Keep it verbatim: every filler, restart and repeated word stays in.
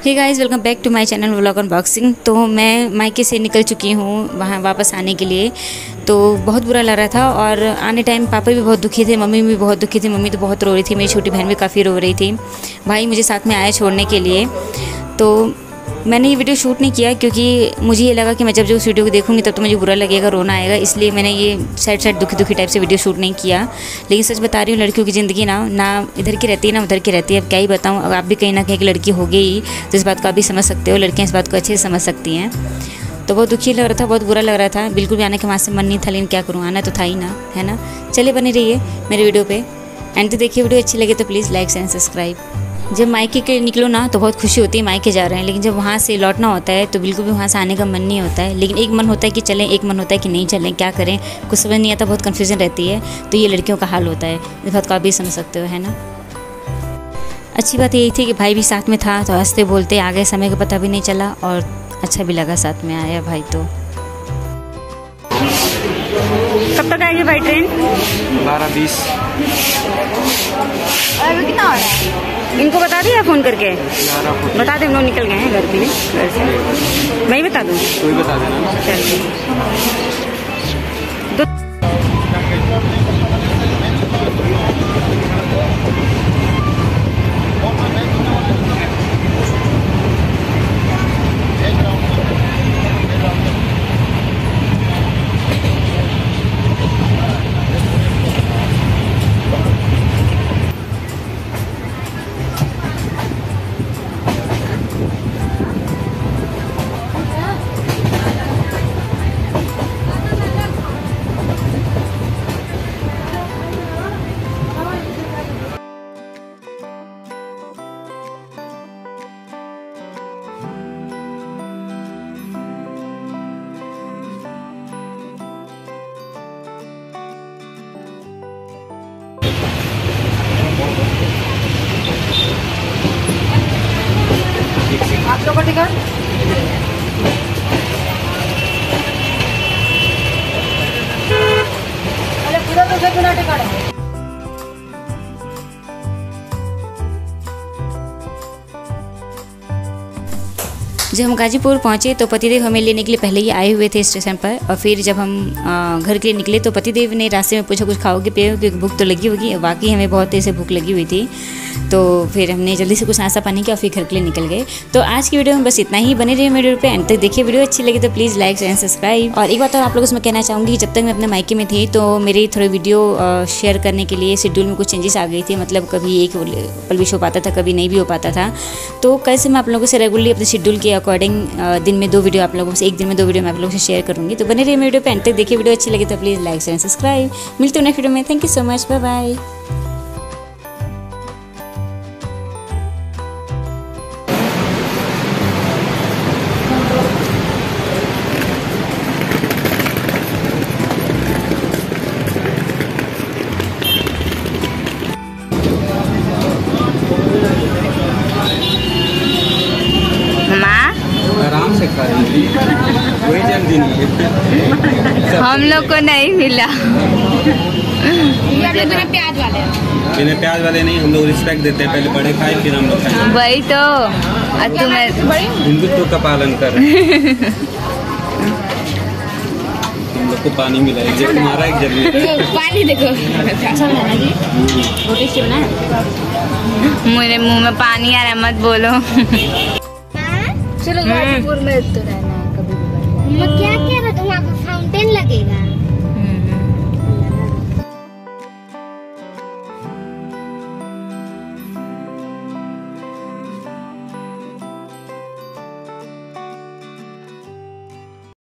Hey guys, welcome back to my channel vlog unboxing. तो मैं मायके से निकल चुकी हूँ वहाँ वापस आने के लिए। तो बहुत बुरा लग रहा था और आने टाइम पापा भी बहुत दुखी थे, मम्मी भी बहुत दुखी थी। मम्मी तो बहुत रो रही थी, मेरी छोटी बहन भी काफ़ी रो रही थी। भाई मुझे साथ में आया छोड़ने के लिए। तो मैंने ये वीडियो शूट नहीं किया क्योंकि मुझे ये लगा कि मैं जब जो उस वीडियो को देखूंगी तब तो मुझे बुरा लगेगा, रोना आएगा, इसलिए मैंने ये साइड साइड दुखी दुखी टाइप से वीडियो शूट नहीं किया। लेकिन सच बता रही हूँ, लड़कियों की ज़िंदगी ना ना इधर की रहती है ना उधर की रहती है। अब क्या ही बताऊँ, अब आप भी कहीं ना कहीं की लड़की हो गई तो इस बात को आप भी समझ सकते हो, लड़कियाँ इस बात को अच्छे से समझ सकती हैं। तो बहुत दुखी लग रहा था, बहुत बुरा लग रहा था, बिल्कुल भी आने के वहाँ से मन नहीं था, लेकिन क्या करूँ, आना तो था ही ना, है ना। चलिए बने रहिए मेरे वीडियो पे, एंड तो देखिए। वीडियो अच्छी लगे तो प्लीज़ लाइक एंड सब्सक्राइब। जब मायके के निकलो ना तो बहुत खुशी होती है, मायके जा रहे हैं, लेकिन जब वहाँ से लौटना होता है तो बिल्कुल भी वहाँ से आने का मन नहीं होता है। लेकिन एक मन होता है कि चलें, एक मन होता है कि नहीं चलें, क्या करें, कुछ समझ नहीं आता, बहुत कन्फ्यूजन रहती है। तो ये लड़कियों का हाल होता है, इस बात को आप भी समझ सकते हो, है ना। अच्छी बात यही थी कि भाई भी साथ में था, तो हंसते बोलते आ गए, समय का पता भी नहीं चला और अच्छा भी लगा साथ में आया भाई। तो कब तक आएगी भाई ट्रेन? बारह बीस। अभी कितना हो रहा है? इनको बता दिया फ़ोन करके? बता दें, हम लोग निकल गए हैं घर के लिए, घर से। मैं ही बता दूँ? कोई बता देना। चल आप लोग का टिकट अरे पूरा तो बिना टिकट है। जब हम गाजीपुर पहुँचे तो पतिदेव हमें लेने के लिए पहले ही आए हुए थे स्टेशन पर, और फिर जब हम घर के लिए निकले तो पतिदेव ने रास्ते में पूछा कुछ खाओगे पियोगे, क्योंकि भूख तो लगी होगी। वाकई हमें बहुत तेज़ से भूख लगी हुई थी, तो फिर हमने जल्दी से कुछ नाश्ता पानी किया और फिर घर के लिए निकल गए। तो आज की वीडियो में बस इतना ही, बने रहिए मेरे वीडियो पे एंड तक देखिए। वीडियो अच्छी लगी तो प्लीज़ लाइक एंड सब्सक्राइब। और एक बात और आप लोगों से मैं कहना चाहूँगी, जब तक मैं अपने मायके में थी तो मेरी थोड़ी वीडियो शेयर करने के लिए शेड्यूल में कुछ चेंजेस आ गई थी। मतलब कभी एक पल भी शो पाता था, कभी नहीं भी हो पाता था। तो कैसे मैं आप लोगों से रेगुलरली अपने शेड्यूल के अकॉर्डिंग दिन में दो वीडियो आप लोगों से, एक दिन में दो वीडियो मैं आप लोगों से शेयर करूँगी। तो बने रहिए मेरे वीडियो पे एंड तक देखिए। वीडियो अच्छी लगी तो प्लीज़ लाइक एंड सब्सक्राइब। मिलते हैं नेक्स्ट वीडियो में। Thank you so much, bye bye. आराम से खा रही कोई जल्दी नहीं है। हम लोग को नहीं मिला। बिना प्याज वाले बिना प्याज वाले नहीं, हम लोग रिस्पेक्ट देते हैं, पहले बड़े खाए फिर हम लोग खाए। वही तो तुम्हें हिंदुत्व का पालन कर। हम लोग को पानी मिला है, तुम्हारा एक जल्दी पानी देखो। मेरे मुंह में पानी आ रहा है, मत बोलो। चलो गाजीपुर में तो रहना है कभी भी। क्या क्या वहाँ पे फाउंटेन लगेगा।